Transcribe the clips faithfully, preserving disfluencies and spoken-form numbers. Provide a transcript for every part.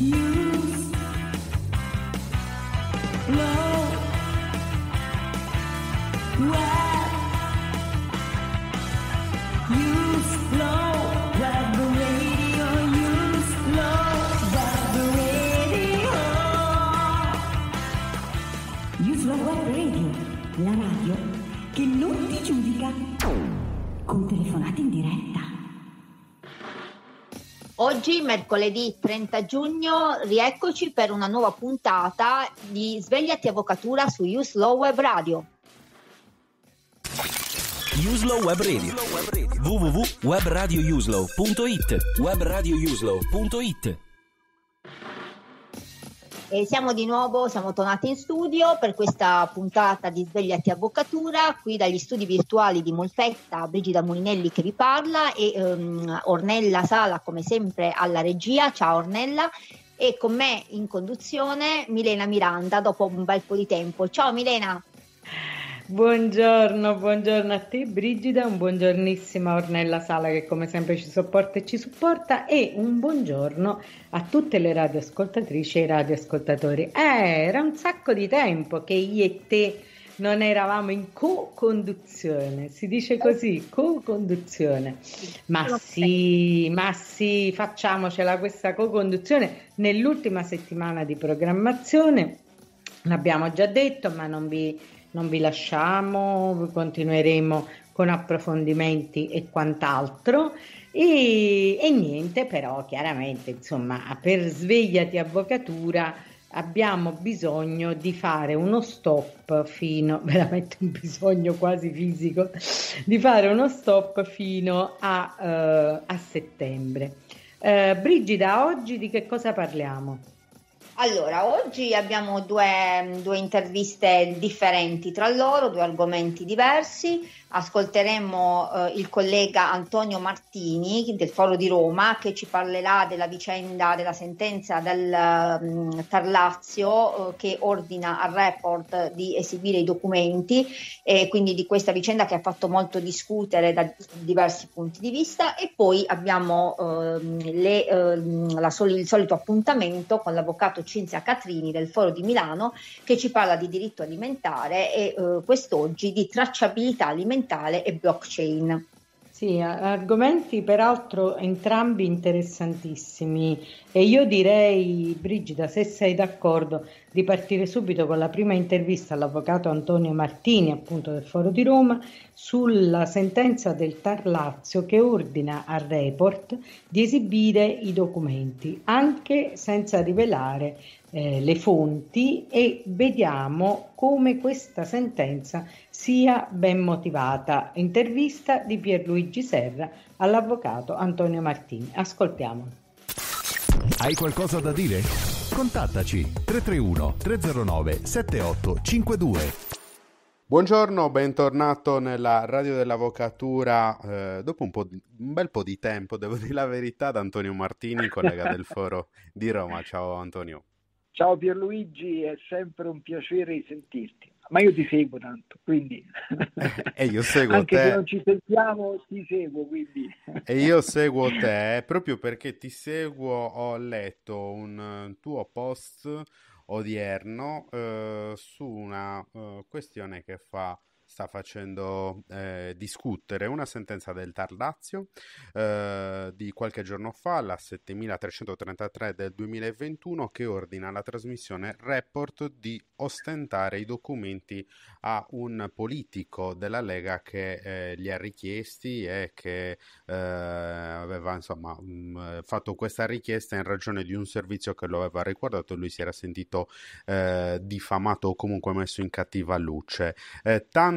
La radio che non ti giudica, con telefonate in diretta. Oggi, mercoledì trenta giugno, rieccoci per una nuova puntata di Svegliati Avvocatura su Uslow Web Radio. Uslow Web Radio, w w w punto web radio uslow punto it, web radio uslow punto it. E siamo di nuovo, siamo tornati in studio per questa puntata di Svegliati Avvocatura, qui dagli studi virtuali di Molfetta, Brigida Molinelli che vi parla e um, Ornella Sala come sempre alla regia. Ciao Ornella, e con me in conduzione Milena Miranda dopo un bel po' di tempo. Ciao Milena. Buongiorno, buongiorno a te Brigida, un buongiornissimo a Ornella Sala che come sempre ci sopporta e ci supporta, e un buongiorno a tutte le radioascoltatrici e i radioascoltatori. Eh, era un sacco di tempo che io e te non eravamo in co-conduzione, si dice così, co-conduzione. Ma sì, ma sì, facciamocela questa co-conduzione nell'ultima settimana di programmazione, l'abbiamo già detto, ma non vi... non vi lasciamo, continueremo con approfondimenti e quant'altro e, e niente, però chiaramente insomma per Svegliati Avvocatura abbiamo bisogno di fare uno stop fino, veramente un bisogno quasi fisico, di fare uno stop fino a, uh, a settembre. Uh, Brigida, oggi di che cosa parliamo? Allora, oggi abbiamo due, due interviste differenti tra loro, due argomenti diversi. Ascolteremo eh, il collega Antonio Martini del Foro di Roma che ci parlerà della vicenda della sentenza del um, Tar Lazio eh, che ordina al Report di esibire i documenti, e quindi di questa vicenda che ha fatto molto discutere da diversi punti di vista. E poi abbiamo eh, le, eh, la sol- il solito appuntamento con l'avvocato Cinzia Catrini del Foro di Milano che ci parla di diritto alimentare e eh, quest'oggi di tracciabilità alimentare e blockchain. Sì, argomenti peraltro entrambi interessantissimi, e io direi, Brigida, se sei d'accordo, di partire subito con la prima intervista all'avvocato Antonio Martini, appunto del Foro di Roma, sulla sentenza del Tar Lazio che ordina al Report di esibire i documenti, anche senza rivelare eh, le fonti, e vediamo come questa sentenza sia ben motivata. Intervista di Pierluigi Serra all'avvocato Antonio Martini. Ascoltiamo. Hai qualcosa da dire? Contattaci tre tre uno tre zero nove sette otto cinque due. Buongiorno, bentornato nella Radio dell'Avvocatura. Eh, dopo un, po di, un bel po' di tempo, devo dire la verità, da Antonio Martini, collega del Foro di Roma. Ciao Antonio. Ciao Pierluigi, è sempre un piacere sentirti. Ma io ti seguo tanto, quindi e io seguo anche te. se non ci sentiamo ti seguo, quindi e io seguo te proprio perché ti seguo. Ho letto un tuo post odierno eh, su una eh, questione che fa sta facendo eh, discutere una sentenza del Tar Lazio eh, di qualche giorno fa, la settemilatrecentotrentatré del duemilaventuno, che ordina la trasmissione Report di ostentare i documenti a un politico della Lega che eh, li ha richiesti e che eh, aveva insomma mh, fatto questa richiesta in ragione di un servizio che lo aveva riguardato e lui si era sentito eh, diffamato o comunque messo in cattiva luce. Eh, tante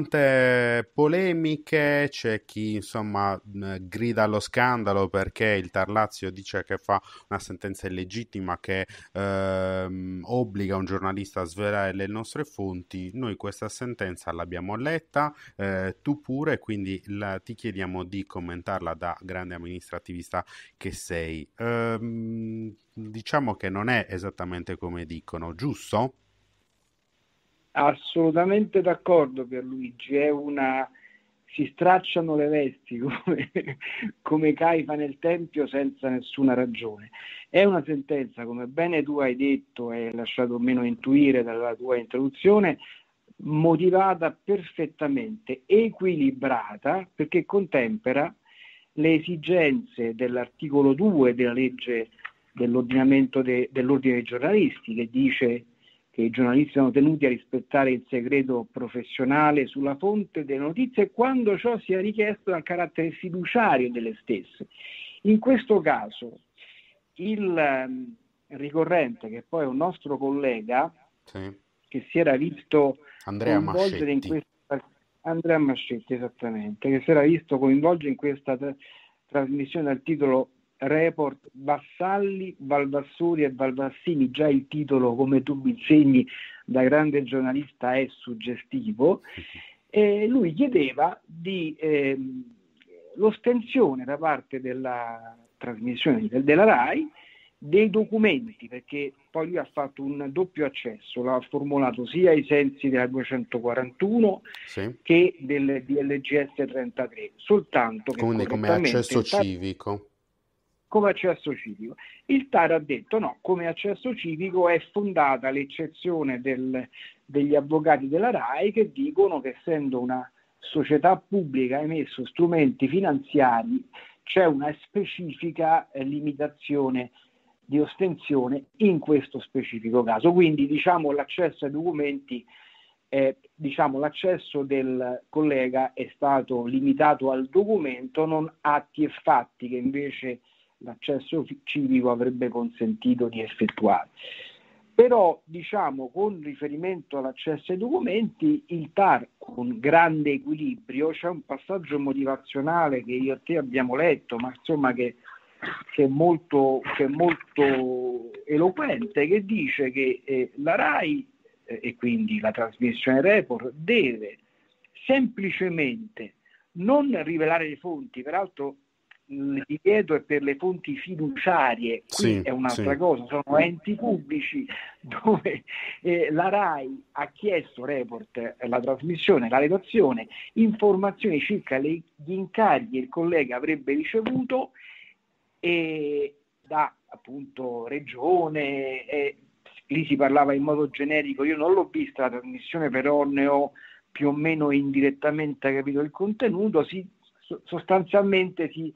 polemiche, c'è chi insomma grida allo scandalo perché il Tar Lazio dice che fa una sentenza illegittima che ehm, obbliga un giornalista a svelare le nostre fonti. Noi questa sentenza l'abbiamo letta, eh, tu pure, quindi la, ti chiediamo di commentarla da grande amministrativista che sei. Ehm, diciamo che non è esattamente come dicono, giusto? assolutamente d'accordo Pierluigi, è una si stracciano le vesti come, come Caifa nel Tempio senza nessuna ragione. È una sentenza, come bene tu hai detto e hai lasciato meno intuire dalla tua introduzione, motivata perfettamente, equilibrata, perché contempera le esigenze dell'articolo due della legge dell'ordinamento de, dell'ordine dei giornalisti, che dice che i giornalisti sono tenuti a rispettare il segreto professionale sulla fonte delle notizie quando ciò sia richiesto dal carattere fiduciario delle stesse. In questo caso il um, ricorrente, che poi è un nostro collega, sì, che si era visto Andrea coinvolgere in Mascetti. questa Andrea Mascetti, esattamente, che si era visto coinvolgere in questa tra- trasmissione dal titolo Report Vassalli, Valvassori e Valvassini. Già il titolo, come tu mi insegni da grande giornalista, è suggestivo. E lui chiedeva di eh, l'ostensione da parte della trasmissione della RAI dei documenti, perché poi lui ha fatto un doppio accesso, l'ha formulato sia ai sensi della duecentoquarantuno, sì, che del D L G S trentatré, soltanto che quindi come accesso civico. Come accesso civico. Il T A R ha detto no, come accesso civico è fondata l'eccezione del, degli avvocati della RAI, che dicono che essendo una società pubblica ha emesso strumenti finanziari, c'è una specifica eh, limitazione di ostensione in questo specifico caso. Quindi diciamo l'accesso ai documenti, eh, diciamo l'accesso del collega è stato limitato al documento, non atti e fatti che invece l'accesso civico avrebbe consentito di effettuare. Però diciamo con riferimento all'accesso ai documenti il T A R, con grande equilibrio, c'è un passaggio motivazionale che io e te abbiamo letto, ma insomma che, che, è, molto, che è molto eloquente, che dice che eh, la RAI eh, e quindi la trasmissione Report deve semplicemente non rivelare le fonti, peraltro il divieto è per le fonti fiduciarie, qui sì, è un'altra sì. cosa, sono enti pubblici dove eh, la RAI ha chiesto, Report, eh, la trasmissione, la redazione, informazioni circa le, gli incarichi che il collega avrebbe ricevuto e da appunto regione, eh, lì si parlava in modo generico, io non l'ho vista la trasmissione, però ne ho più o meno indirettamente capito il contenuto, si, sostanzialmente si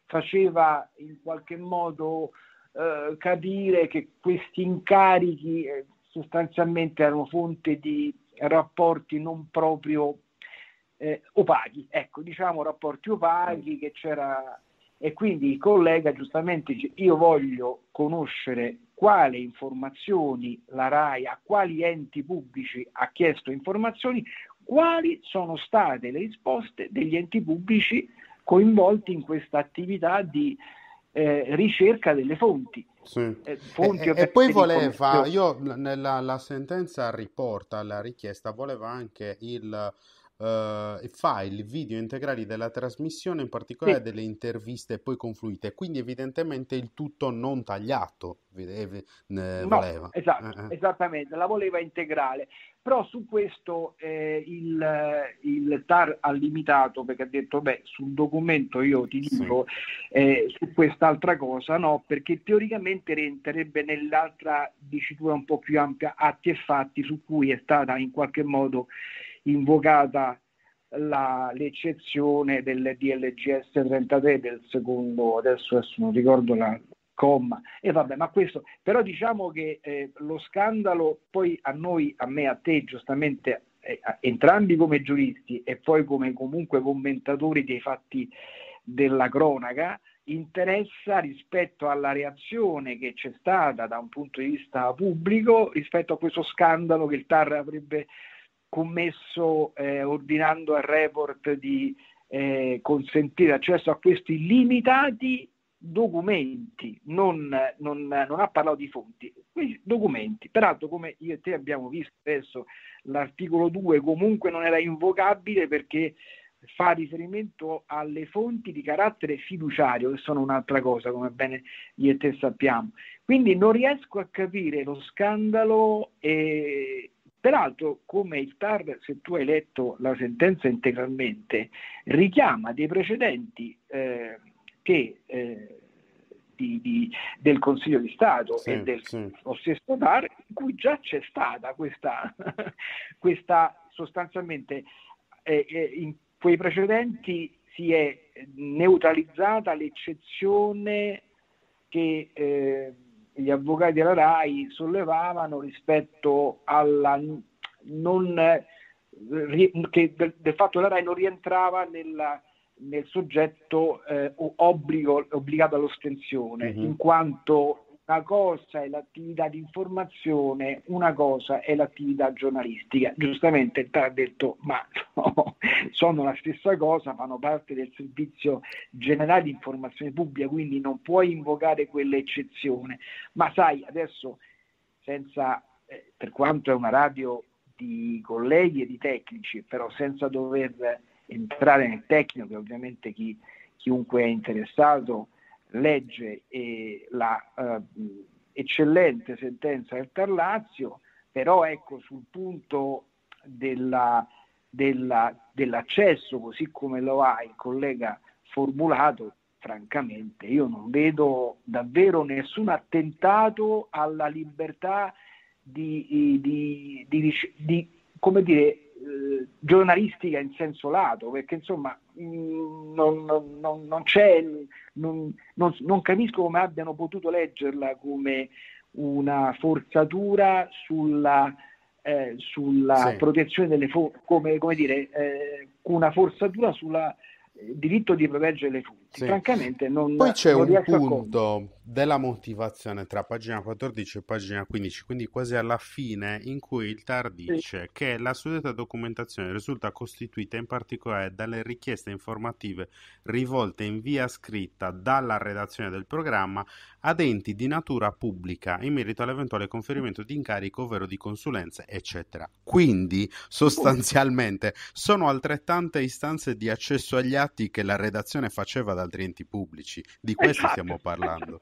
faceva in qualche modo eh, capire che questi incarichi eh, sostanzialmente erano fonte di rapporti non proprio eh, opachi, ecco, diciamo rapporti opachi, che c'era, e quindi il collega giustamente dice io voglio conoscere quali informazioni la RAI, a quali enti pubblici ha chiesto informazioni, quali sono state le risposte degli enti pubblici coinvolti in questa attività di eh, ricerca delle fonti. Sì. Eh, fonti e, e poi voleva, io nella la sentenza riporta la richiesta, voleva anche il Uh, file, video integrali della trasmissione, in particolare sì. delle interviste poi confluite, quindi evidentemente il tutto non tagliato ne no, voleva. Esatto, eh, eh. esattamente, la voleva integrale, però su questo eh, il, il T A R ha limitato, perché ha detto beh, sul documento io ti dico sì. eh, su quest'altra cosa no, perché teoricamente rientrerebbe nell'altra dicitura un po' più ampia, atti e fatti, su cui è stata in qualche modo invocata la, l'eccezione del D L G S trentatré del secondo, adesso, adesso non ricordo la comma, e vabbè, ma questo, però diciamo che eh, lo scandalo poi a noi, a me, a te, giustamente, eh, entrambi come giuristi e poi come comunque commentatori dei fatti della cronaca, interessa rispetto alla reazione che c'è stata da un punto di vista pubblico rispetto a questo scandalo che il T A R avrebbe commesso eh, ordinando al Report di eh, consentire accesso a questi limitati documenti, non, non, non ha parlato di fonti, questi documenti. Peraltro, come io e te abbiamo visto adesso, l'articolo due comunque non era invocabile perché fa riferimento alle fonti di carattere fiduciario, che sono un'altra cosa, come bene io e te sappiamo. Quindi non riesco a capire lo scandalo, eh, Peraltro, come il T A R, se tu hai letto la sentenza integralmente, richiama dei precedenti eh, che eh, di, di, del Consiglio di Stato sì, e del sì. stesso T A R, in cui già c'è stata questa, questa sostanzialmente eh, eh, in quei precedenti si è neutralizzata l'eccezione che eh, gli avvocati della RAI sollevavano rispetto alla non che del, del fatto che la RAI non rientrava nella, nel soggetto eh, obbligo, obbligato all'ostensione, mm-hmm. in quanto una cosa è l'attività di informazione, una cosa è l'attività giornalistica. Giustamente il T A R ha detto ma no, sono la stessa cosa, fanno parte del servizio generale di informazione pubblica, quindi non puoi invocare quell'eccezione. Ma sai, adesso, senza eh, per quanto è una radio di colleghi e di tecnici, però senza dover entrare nel tecnico, che ovviamente chi, chiunque è interessato legge e la uh, eccellente sentenza del T A R Lazio, però ecco sul punto della, della, dell'accesso, così come lo ha il collega formulato, francamente io non vedo davvero nessun attentato alla libertà di, di, di, di, di come dire, eh, giornalistica in senso lato, perché insomma mh, non, non, non c'è, non, non, non capisco come abbiano potuto leggerla come una forzatura sulla, eh, sulla sì. protezione delle fonti, come, come dire, eh, una forzatura sul diritto di proteggere le fonti. Sì. Francamente non Poi c'è non un riesco punto della motivazione tra pagina quattordici e pagina quindici, quindi quasi alla fine, in cui il T A R dice sì. che la suddetta documentazione risulta costituita in particolare dalle richieste informative rivolte in via scritta dalla redazione del programma ad enti di natura pubblica in merito all'eventuale conferimento di incarico ovvero di consulenze, eccetera. Quindi sostanzialmente sono altrettante istanze di accesso agli atti che la redazione faceva ad altri enti pubblici. Di questo esatto, stiamo parlando.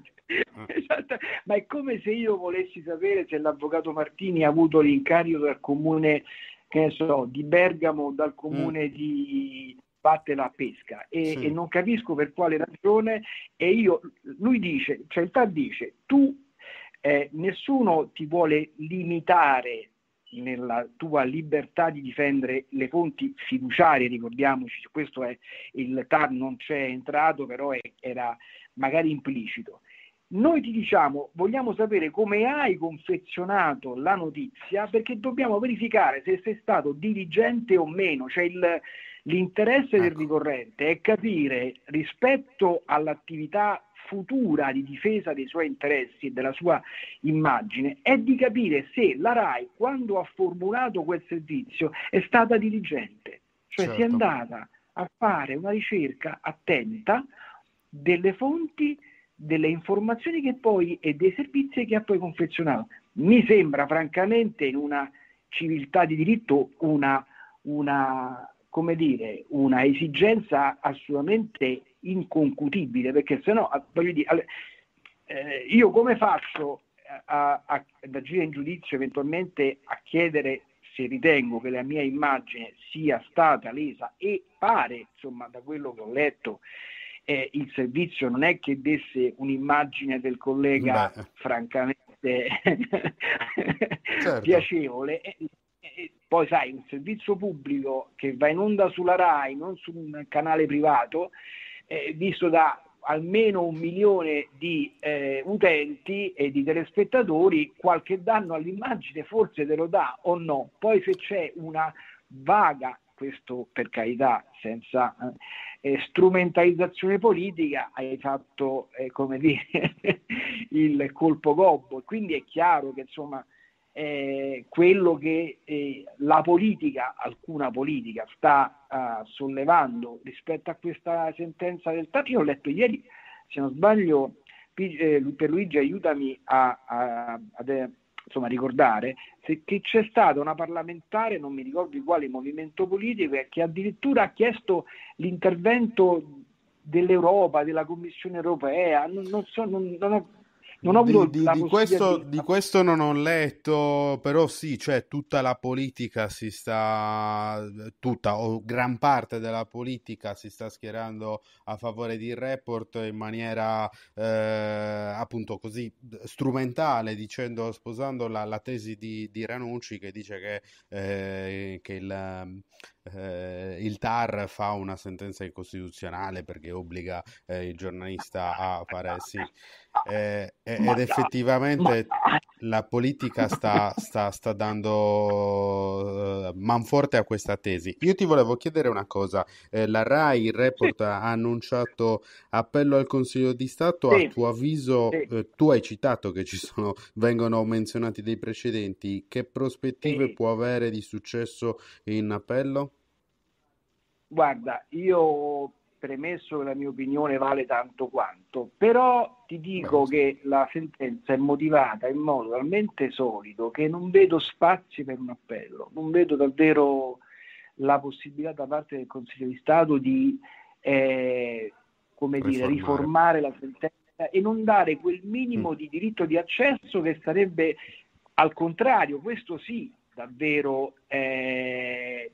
Esatto. Ma è come se io volessi sapere se l'avvocato Martini ha avuto l'incarico dal comune, che ne so, di Bergamo, dal comune mm. di Battela a Pesca e, sì. e non capisco per quale ragione. E io, lui dice, cioè il T A R dice, tu eh, nessuno ti vuole limitare nella tua libertà di difendere le fonti fiduciarie, ricordiamoci, questo è il T A R non c'è entrato, però è, era magari implicito. Noi ti diciamo, vogliamo sapere come hai confezionato la notizia, perché dobbiamo verificare se sei stato diligente o meno, cioè il, l'interesse del ricorrente è capire rispetto all'attività futura di difesa dei suoi interessi e della sua immagine, è di capire se la RAI, quando ha formulato quel servizio, è stata diligente, cioè certo. si è andata a fare una ricerca attenta delle fonti, delle informazioni che poi e dei servizi che ha poi confezionato. Mi sembra francamente, in una civiltà di diritto, una, una come dire, una esigenza assolutamente inconcutibile, perché se no, voglio dire, eh, io come faccio a, a, ad agire in giudizio eventualmente a chiedere se ritengo che la mia immagine sia stata lesa, e pare, insomma, da quello che ho letto, eh, il servizio non è che desse un'immagine del collega Beh. francamente certo. piacevole. E, e poi sai, un servizio pubblico che va in onda sulla RAI, non su un canale privato, eh, visto da almeno un milione di eh, utenti e di telespettatori, qualche danno all'immagine forse te lo dà o no. Poi se c'è una vaga, questo per carità, senza eh, strumentalizzazione politica, hai fatto, eh, come dire, il colpo gobbo. Quindi è chiaro che insomma eh, quello che eh, la politica, alcuna politica, sta uh, sollevando rispetto a questa sentenza del T A R. Io ho letto ieri, se non sbaglio, eh, per Luigi aiutami a, a, a insomma, ricordare se, che c'è stata una parlamentare, non mi ricordo di quale movimento politico, che addirittura ha chiesto l'intervento dell'Europa, della Commissione europea, non, non so, non, non ho, Non ho avuto Di, di- la di possibilità questo, di... di questo non ho letto, però sì, cioè tutta la politica si sta, tutta o gran parte della politica si sta schierando a favore di Report in maniera eh, appunto così strumentale, dicendo, sposando la, la tesi di, di Ranucci che dice che, eh, che il, eh, il T A R fa una sentenza incostituzionale perché obbliga eh, il giornalista a fare sì. Eh, Ma ed dai, ma effettivamente dai. la politica sta, sta, sta dando eh, manforte a questa tesi. Io ti volevo chiedere una cosa. Eh, la RAI, il Sì, Report ha annunciato appello al Consiglio di Stato. A sì, tuo avviso, sì, eh, tu hai citato che ci sono, vengono menzionati dei precedenti. Che prospettive sì. può avere di successo in appello? Guarda, io premesso che la mia opinione vale tanto quanto, però ti Beh, dico che la sentenza è motivata in modo talmente solido che non vedo spazi per un appello, non vedo davvero la possibilità da parte del Consiglio di Stato di eh, come dire, riformare. riformare la sentenza e non dare quel Mm. minimo di diritto di accesso che sarebbe, al contrario, questo sì, davvero eh,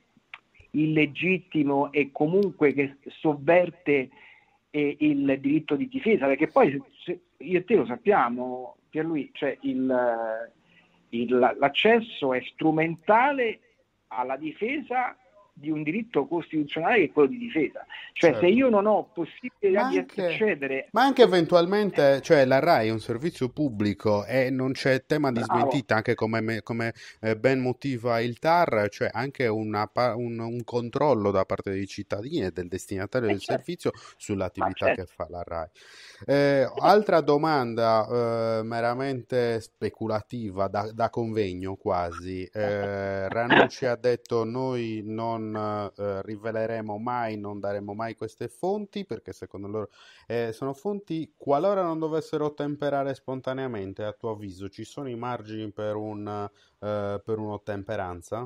illegittimo e comunque che sovverte eh, il diritto di difesa, perché poi se, se, io e te lo sappiamo, Pierluigi, cioè il, il, l'accesso è strumentale alla difesa di un diritto costituzionale che è quello di difesa, cioè Certo. se io non ho possibilità Ma di anche, accedere, ma anche eventualmente, cioè la RAI è un servizio pubblico e non c'è tema di bravo, smentita, anche come, me- come eh, ben motiva il T A R, cioè anche una pa- un, un controllo da parte dei cittadini e del destinatario eh, del certo, servizio ma sull'attività che certo, fa la RAI. Eh, altra domanda eh, meramente speculativa, da, da convegno quasi. Eh, Ranucci ha detto noi non eh, riveleremo mai, non daremo mai queste fonti perché secondo loro eh, sono fonti, qualora non dovessero ottemperare spontaneamente, a tuo avviso ci sono i margini per un, eh, per un'ottemperanza?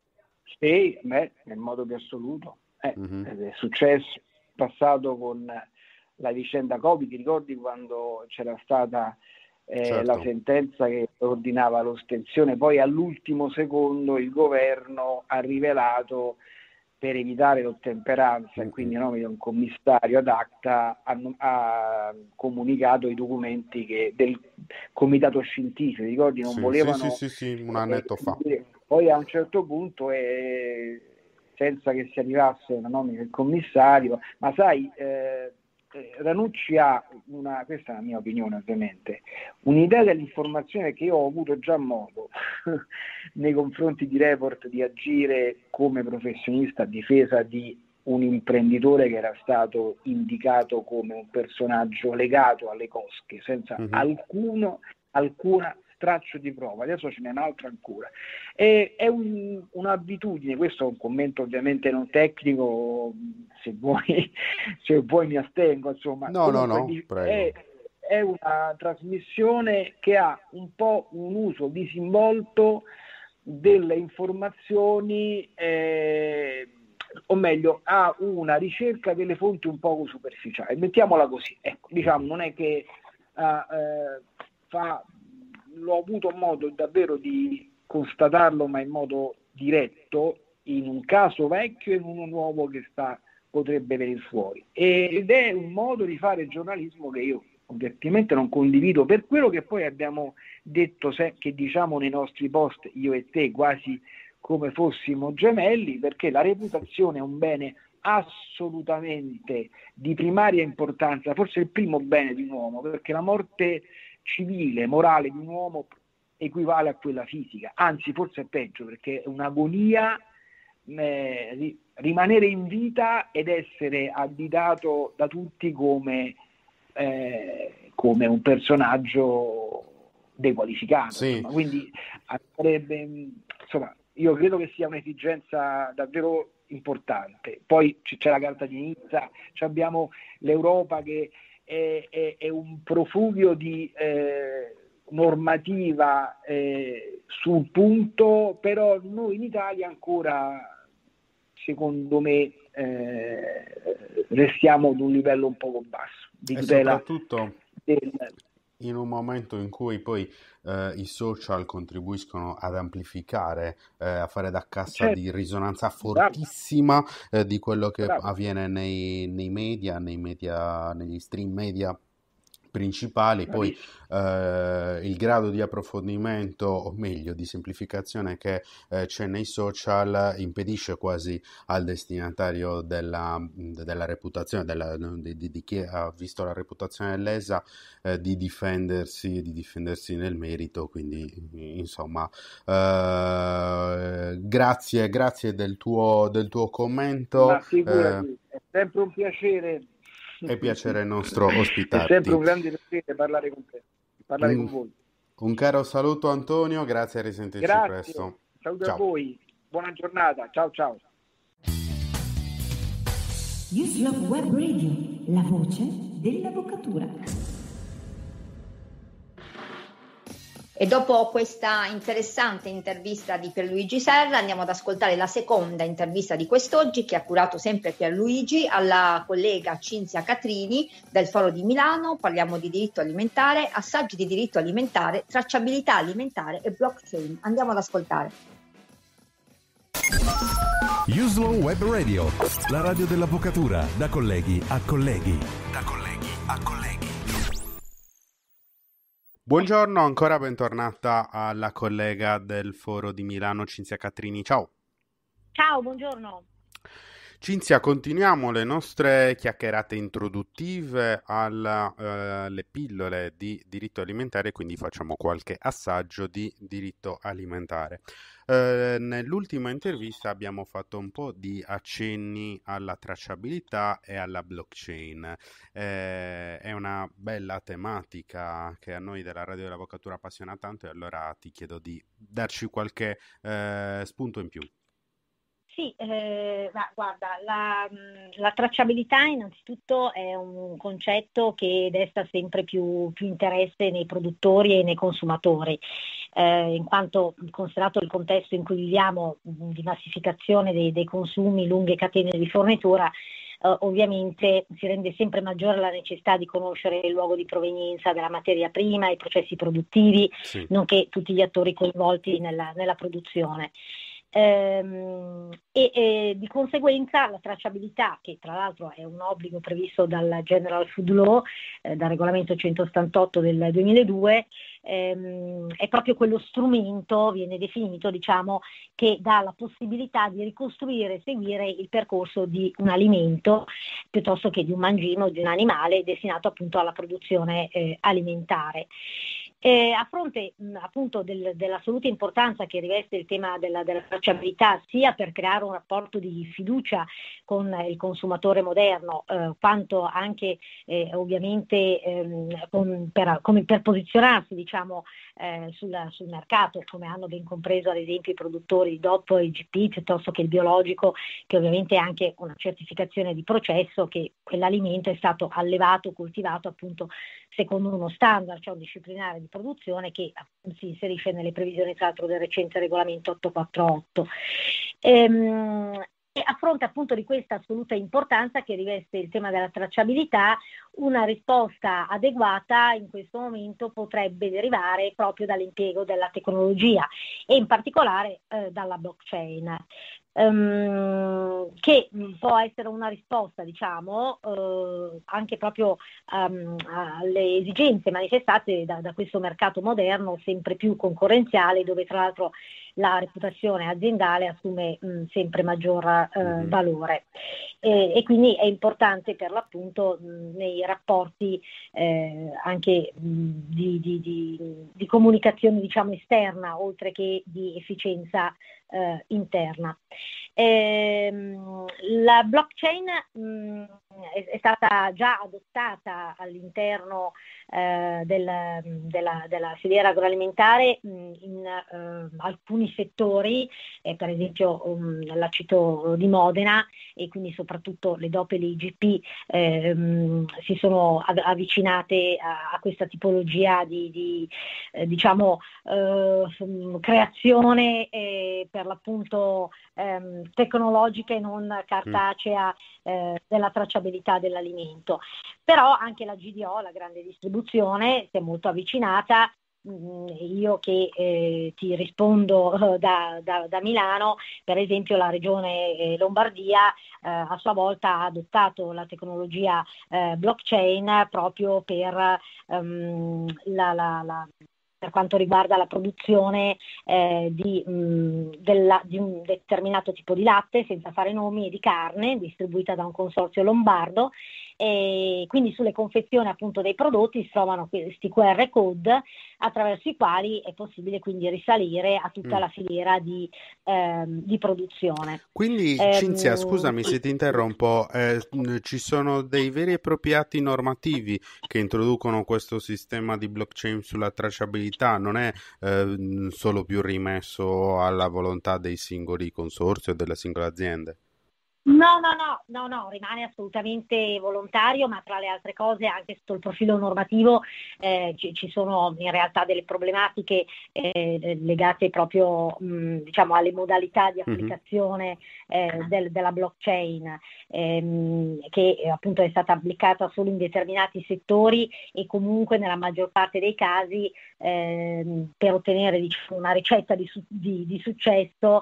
sì, beh, nel modo più assoluto, eh, Mhm. ed è successo in passato con la vicenda Covid, ti ricordi quando c'era stata eh, la Certo. sentenza che ordinava l'ostensione, poi all'ultimo secondo il governo ha rivelato, per evitare l'ottemperanza e quindi Mm-mm. a nome di un commissario ad acta, ha, ha comunicato i documenti che, del comitato scientifico, ti ricordi, non Sì, sì, sì, volevano sì, sì, un eh, annetto fa. poi a un certo punto eh, senza che si arrivasse una nomina del commissario, ma sai eh, eh, Ranucci ha una, questa è la mia opinione ovviamente, un'idea dell'informazione che io ho avuto già modo nei confronti di Report di agire come professionista a difesa di un imprenditore che era stato indicato come un personaggio legato alle cosche senza Mhm. alcuno, alcuna straccio di prova, adesso ce n'è un'altra ancora. E, è un, un'abitudine, questo è un commento ovviamente non tecnico, se vuoi, se vuoi mi astengo, insomma, No, no, comunque no, di- prego. è, è una trasmissione che ha un po' un uso disinvolto delle informazioni, eh, o meglio, ha una ricerca delle fonti un poco superficiali, mettiamola così, ecco, diciamo, non è che ah, eh, fa, l'ho avuto modo davvero di constatarlo, ma in modo diretto, in un caso vecchio e in uno nuovo che sta, potrebbe venire fuori. Ed è un modo di fare giornalismo che io ovviamente non condivido, per quello che poi abbiamo detto, se, che diciamo nei nostri post, io e te, quasi come fossimo gemelli, perché la reputazione è un bene assolutamente di primaria importanza, forse il primo bene di un uomo, perché la morte civile, morale di un uomo equivale a quella fisica, anzi forse è peggio, perché è un'agonia eh, rimanere in vita ed essere additato da tutti come, eh, come un personaggio dequalificato, Sì, insomma. Quindi sarebbe, insomma, io credo che sia un'esigenza davvero importante. Poi c'è la Carta di Nizza, abbiamo l'Europa che è, è, è un profugio di eh, normativa eh, sul punto, però noi in Italia ancora, secondo me, eh, restiamo ad un livello un poco basso di e tutela soprattutto del, in un momento in cui poi eh, i social contribuiscono ad amplificare, eh, a fare da cassa Certo. di risonanza Bravo. fortissima eh, di quello che Bravo. avviene nei, nei media, nei media, negli stream media principali, poi eh, il grado di approfondimento, o meglio di semplificazione che eh, c'è nei social impedisce quasi al destinatario della, della reputazione, della, di, di, di chi ha visto la reputazione lesa, eh, di difendersi, di difendersi nel merito, quindi insomma eh, grazie, grazie del tuo, del tuo commento. Ma figurati, eh, è sempre un piacere. È piacere nostro ospitarti. È sempre un grande piacere parlare con te, parlare un, con voi. Un caro saluto Antonio, grazie, a risentirci Grazie. presto. Saluto Ciao. a voi, buona giornata, ciao ciao. Uslove Web Radio, la voce dell'avvocatura. E dopo questa interessante intervista di Pierluigi Serra andiamo ad ascoltare la seconda intervista di quest'oggi, che ha curato sempre Pierluigi, alla collega Cinzia Catrini del Foro di Milano. Parliamo di diritto alimentare, assaggi di diritto alimentare, tracciabilità alimentare e blockchain. Andiamo ad ascoltare. Uslove Web Radio, la radio dell'avvocatura, da colleghi a colleghi. Da colleghi a colleghi. Buongiorno, ancora bentornata alla collega del Foro di Milano, Cinzia Catrini. Ciao. Ciao, buongiorno. Cinzia, continuiamo le nostre chiacchierate introduttive alle eh, pillole di diritto alimentare, quindi facciamo qualche assaggio di diritto alimentare. Eh, nell'ultima intervista abbiamo fatto un po' di accenni alla tracciabilità e alla blockchain. Eh, è una bella tematica che a noi della Radio dell'Avvocatura appassiona tanto, e allora ti chiedo di darci qualche eh, spunto in più. Sì, eh, ma guarda, la, la tracciabilità innanzitutto è un concetto che desta sempre più, più interesse nei produttori e nei consumatori, eh, in quanto, considerato il contesto in cui viviamo, di massificazione dei, dei consumi, lunghe catene di fornitura, Uh, ovviamente si rende sempre maggiore la necessità di conoscere il luogo di provenienza della materia prima, i processi produttivi, sì, nonché tutti gli attori coinvolti nella, nella produzione. Ehm, e, e di conseguenza la tracciabilità, che tra l'altro è un obbligo previsto dal General Food Law, eh, dal regolamento centosettantotto del duemiladue, ehm, è proprio quello strumento, viene definito, diciamo, che dà la possibilità di ricostruire e seguire il percorso di un alimento piuttosto che di un mangime o di un animale destinato appunto alla produzione eh, alimentare. Eh, a fronte mh, appunto del, dell'assoluta importanza che riveste il tema della, della tracciabilità, sia per creare un rapporto di fiducia con eh, il consumatore moderno, eh, quanto anche eh, ovviamente ehm, con, per, come per posizionarsi, diciamo, eh, sulla, sul mercato, come hanno ben compreso ad esempio i produttori di D O P e I G P, piuttosto che il biologico, che ovviamente è anche una certificazione di processo, che quell'alimento è stato allevato, coltivato appunto secondo uno standard, cioè un disciplinare di produzione che si inserisce nelle previsioni tra l'altro del recente regolamento ottocentoquarantotto. Ehm, e a fronte appunto di questa assoluta importanza che riveste il tema della tracciabilità, una risposta adeguata in questo momento potrebbe derivare proprio dall'impiego della tecnologia e in particolare eh, dalla blockchain. Um, che può essere una risposta, diciamo, uh, anche proprio um, alle esigenze manifestate da, da questo mercato moderno sempre più concorrenziale, dove tra l'altro la reputazione aziendale assume mh, sempre maggior uh, mm-hmm. valore. E, e quindi è importante per l'appunto mh, nei rapporti eh, anche mh, di, di, di, di comunicazione, diciamo, esterna, oltre che di efficienza eh, interna. Ehm, la blockchain mh, è, è stata già adottata all'interno eh, del, della, della filiera agroalimentare mh, in eh, alcuni settori, eh, per esempio um, l'aceto di Modena, e quindi soprattutto le D O P e le I G P eh, mh, si sono av- avvicinate a, a questa tipologia di, di eh, diciamo eh, creazione eh, per l'appunto ehm, tecnologica e non cartacea eh, della tracciabilità dell'alimento. Però anche la G D O, la grande distribuzione, si è molto avvicinata. Io che eh, ti rispondo eh, da, da, da Milano, per esempio la regione eh, Lombardia eh, a sua volta ha adottato la tecnologia eh, blockchain proprio per um, la, la, la per quanto riguarda la produzione eh, di, mh, della, di un determinato tipo di latte, senza fare nomi, e di carne distribuita da un consorzio lombardo. E quindi sulle confezioni appunto dei prodotti si trovano questi Q R code attraverso i quali è possibile quindi risalire a tutta Mm. la filiera di, ehm, di produzione. Quindi, Ehm, Cinzia, scusami se ti interrompo, eh, mh, ci sono dei veri e propri atti normativi che introducono questo sistema di blockchain sulla tracciabilità, non è eh, mh, solo più rimesso alla volontà dei singoli consorzi o delle singole aziende? No, no, no, no, no, rimane assolutamente volontario, ma tra le altre cose anche sotto il profilo normativo eh, ci, ci sono in realtà delle problematiche eh, legate proprio mh, diciamo alle modalità di applicazione eh, del, della blockchain ehm, che eh, appunto è stata applicata solo in determinati settori e comunque nella maggior parte dei casi ehm, per ottenere diciamo, una ricetta di, su- di, di successo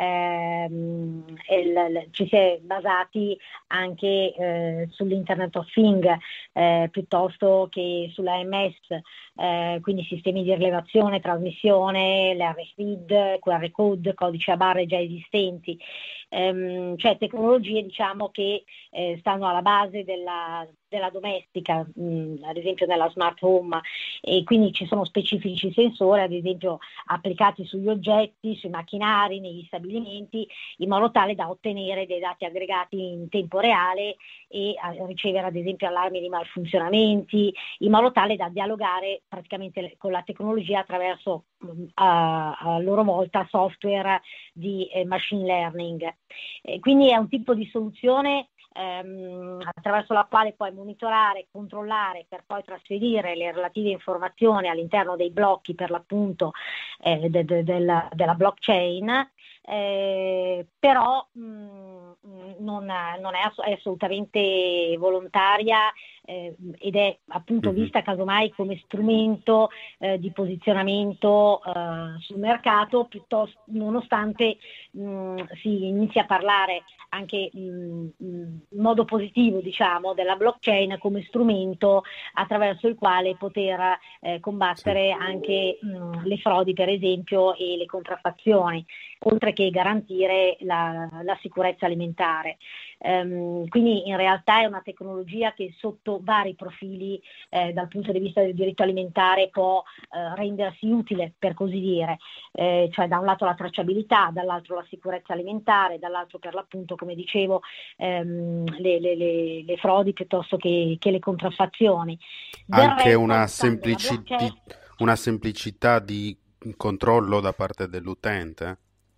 ehm, il, ci si è basati anche eh, sull'Internet of Things eh, piuttosto che sulla A M S, eh, quindi sistemi di rilevazione, trasmissione, l'R F I D, Q R code, codici a barre già esistenti, ehm, cioè tecnologie diciamo che eh, stanno alla base della, della domestica, mh, ad esempio nella smart home, e quindi ci sono specifici sensori ad esempio applicati sugli oggetti, sui macchinari, negli stabilimenti, in modo tale da ottenere dei dati aggregati in tempo reale e a ricevere ad esempio allarmi di malfunzionamenti, in modo tale da dialogare praticamente con la tecnologia attraverso a, a loro volta software di eh, machine learning. Eh, quindi è un tipo di soluzione ehm, attraverso la quale puoi monitorare, controllare per poi trasferire le relative informazioni all'interno dei blocchi per l'appunto eh, de, de, della, della blockchain. Eh, però mh, non, non è, ass- è assolutamente volontaria eh, ed è appunto Mhm. vista casomai come strumento eh, di posizionamento eh, sul mercato, piuttosto nonostante mh, si inizi a parlare anche mh, mh, in modo positivo diciamo della blockchain come strumento attraverso il quale poter eh, combattere anche mh, le frodi per esempio e le contraffazioni, oltre che garantire la, la sicurezza alimentare. Um, quindi in realtà è una tecnologia che sotto vari profili eh, dal punto di vista del diritto alimentare può eh, rendersi utile, per così dire, eh, cioè da un lato la tracciabilità, dall'altro la sicurezza alimentare, dall'altro per l'appunto, come dicevo, ehm, le, le, le, le frodi piuttosto che, che le contraffazioni. Del Anche resto, una, adottando la semplici- blockchain, di- una semplicità di controllo da parte dell'utente?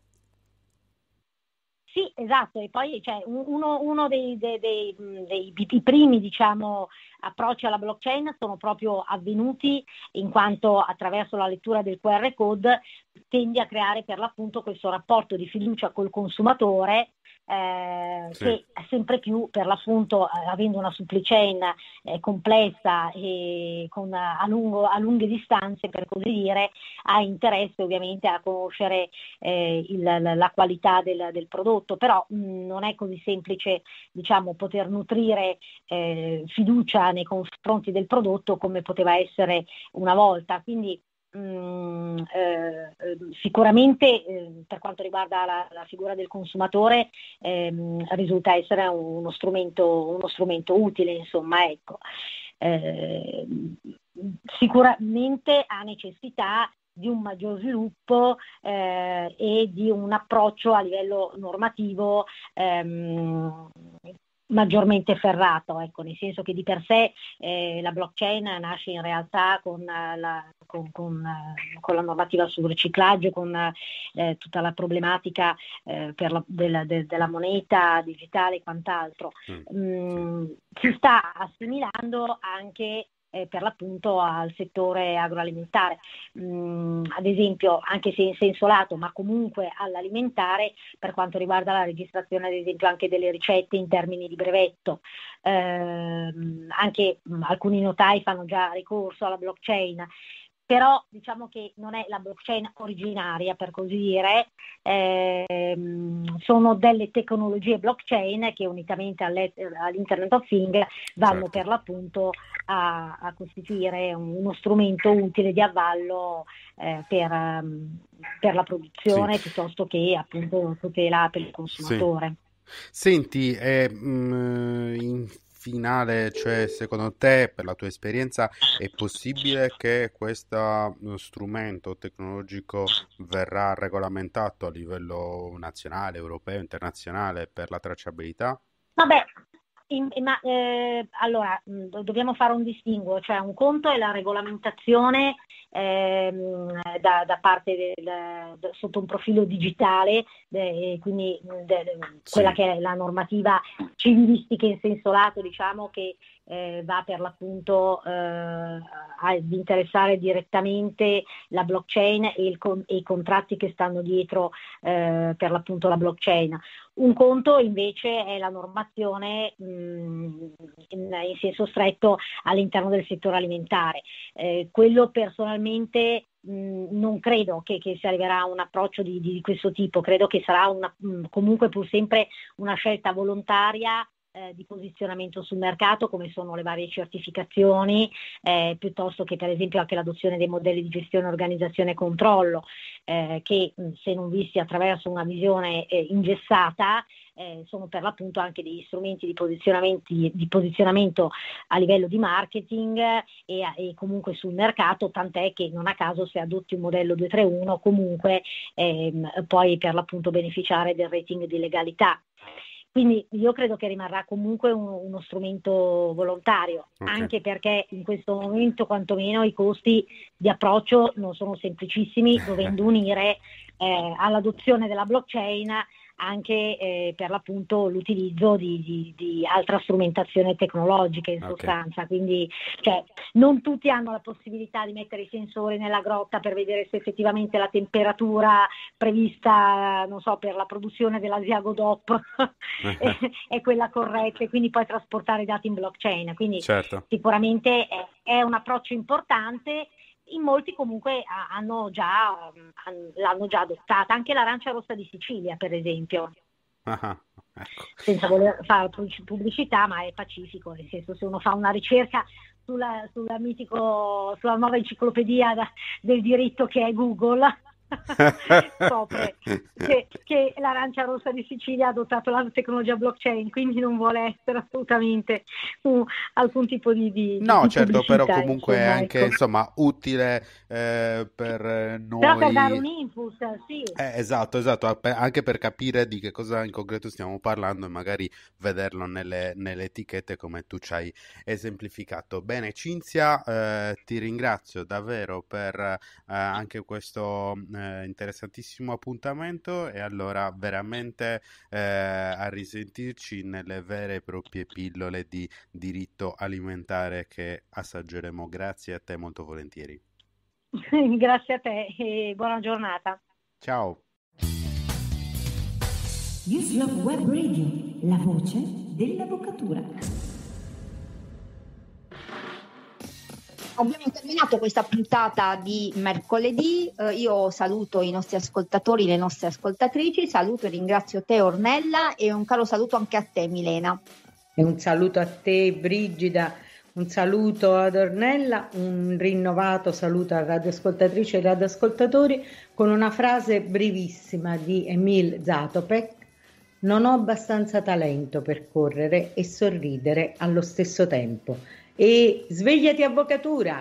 sì, esatto, e poi cioè, uno, uno dei, dei, dei, dei, dei primi diciamo, approcci alla blockchain sono proprio avvenuti in quanto attraverso la lettura del Q R code tendi a creare per l'appunto questo rapporto di fiducia col consumatore eh, Sì. che sempre più per l'appunto eh, avendo una supply chain eh, complessa e con, a, lungo, a lunghe distanze per così dire ha interesse ovviamente a conoscere eh, il, la, la qualità del, del prodotto, però mh, non è così semplice diciamo poter nutrire eh, fiducia nei confronti del prodotto come poteva essere una volta, quindi Mm, eh, sicuramente eh, per quanto riguarda la, la figura del consumatore ehm, risulta essere uno strumento, uno strumento utile, insomma, ecco. Eh, sicuramente ha necessità di un maggior sviluppo eh, e di un approccio a livello normativo ehm, maggiormente ferrato, ecco, nel senso che di per sé eh, la blockchain nasce in realtà con la, con, con, con la normativa sul riciclaggio, con eh, tutta la problematica eh, per la, della, de, della moneta digitale e quant'altro. Mm, si sta assimilando anche eh, per l'appunto al settore agroalimentare. Mm, ad esempio, anche se in senso lato, ma comunque all'alimentare, per quanto riguarda la registrazione ad esempio anche delle ricette in termini di brevetto. Eh, anche mh, alcuni notai fanno già ricorso alla blockchain. Però diciamo che non è la blockchain originaria, per così dire, ehm, sono delle tecnologie blockchain che unitamente all'Internet of Things vanno certo. per l'appunto a, a costituire uno strumento utile di avvallo eh, per, um, per la produzione sì. piuttosto che appunto tutela per il consumatore. Sì. Senti, eh, mh, in finale, cioè secondo te, per la tua esperienza, è possibile che questo strumento tecnologico verrà regolamentato a livello nazionale, europeo, internazionale per la tracciabilità? Vabbè, in, ma, eh, allora mh, dobbiamo fare un distinguo, cioè un conto è la regolamentazione ehm, da, da parte del, de, sotto un profilo digitale, de, quindi de, de, sì. quella che è la normativa civilistica in senso lato, diciamo che eh, va per l'appunto eh, ad interessare direttamente la blockchain e, il, e i contratti che stanno dietro eh, per l'appunto la blockchain. Un conto invece è la normazione mh, in, in senso stretto all'interno del settore alimentare. Eh, quello personalmente mh, non credo che, che si arriverà a un approccio di, di questo tipo, credo che sarà una, mh, comunque pur sempre una scelta volontaria eh, di posizionamento sul mercato, come sono le varie certificazioni, eh, piuttosto che per esempio anche l'adozione dei modelli di gestione, organizzazione e controllo, eh, che mh, se non visti attraverso una visione eh, ingessata, Eh, sono per l'appunto anche degli strumenti di posizionamenti di posizionamento a livello di marketing e, e comunque sul mercato, tant'è che non a caso se adotti un modello due tre uno comunque ehm, puoi per l'appunto beneficiare del rating di legalità. Quindi io credo che rimarrà comunque uno, uno strumento volontario, okay. anche perché in questo momento quantomeno i costi di approccio non sono semplicissimi, dovendo unire eh, all'adozione della blockchain anche eh, per l'appunto l'utilizzo di, di, di altra strumentazione tecnologica in okay. sostanza, quindi cioè, non tutti hanno la possibilità di mettere i sensori nella grotta per vedere se effettivamente la temperatura prevista, non so, per la produzione dell'Asiago D O P è, è quella corretta e quindi poi trasportare i dati in blockchain, quindi certo. sicuramente è, è un approccio importante. In molti comunque hanno già, l'hanno già adottata, anche l'arancia rossa di Sicilia per esempio, ah, ecco. senza voler fare pubblicità, ma è pacifico, nel senso se uno fa una ricerca sulla, sulla, mitico, sulla nuova enciclopedia da, del diritto che è Google, scopre che, che l'arancia rossa di Sicilia ha adottato la tecnologia blockchain, quindi non vuole essere assolutamente uh, alcun tipo di, di no di certo, però comunque insomma, è anche ecco. insomma utile eh, per noi, però per dare un input, sì. Eh, esatto, esatto, anche per capire di che cosa in concreto stiamo parlando e magari vederlo nelle, nelle etichette come tu ci hai esemplificato. Bene, Cinzia, eh, ti ringrazio davvero per eh, anche questo eh, interessantissimo appuntamento e allora veramente eh, a risentirci nelle vere e proprie pillole di diritto alimentare che assaggeremo. Grazie a te molto volentieri. Grazie a te e buona giornata. Ciao. Uslove Web Radio, la voce dell'avvocatura. Abbiamo terminato questa puntata di mercoledì, eh, io saluto i nostri ascoltatori, le nostre ascoltatrici, saluto e ringrazio te Ornella e un caro saluto anche a te Milena. E un saluto a te Brigida, un saluto ad Ornella, un rinnovato saluto a radioascoltatrici e radioascoltatori con una frase brevissima di Emil Zatopek: non ho abbastanza talento per correre e sorridere allo stesso tempo. E svegliati avvocatura!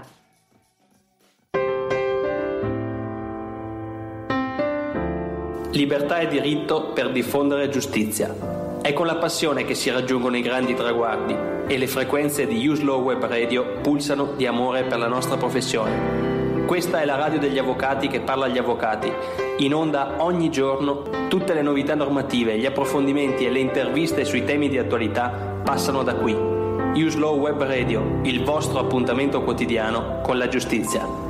Libertà e diritto per diffondere giustizia. È con la passione che si raggiungono i grandi traguardi e le frequenze di Uslove Web Radio pulsano di amore per la nostra professione. Questa è la radio degli avvocati che parla agli avvocati. In onda ogni giorno tutte le novità normative, gli approfondimenti e le interviste sui temi di attualità passano da qui. Use Law Web Radio, il vostro appuntamento quotidiano con la giustizia.